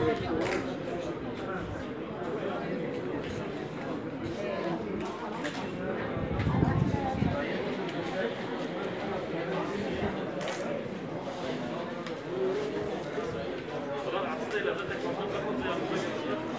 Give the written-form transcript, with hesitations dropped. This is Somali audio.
Ulan aslında ileride tek kontrol kapatı yapmak için.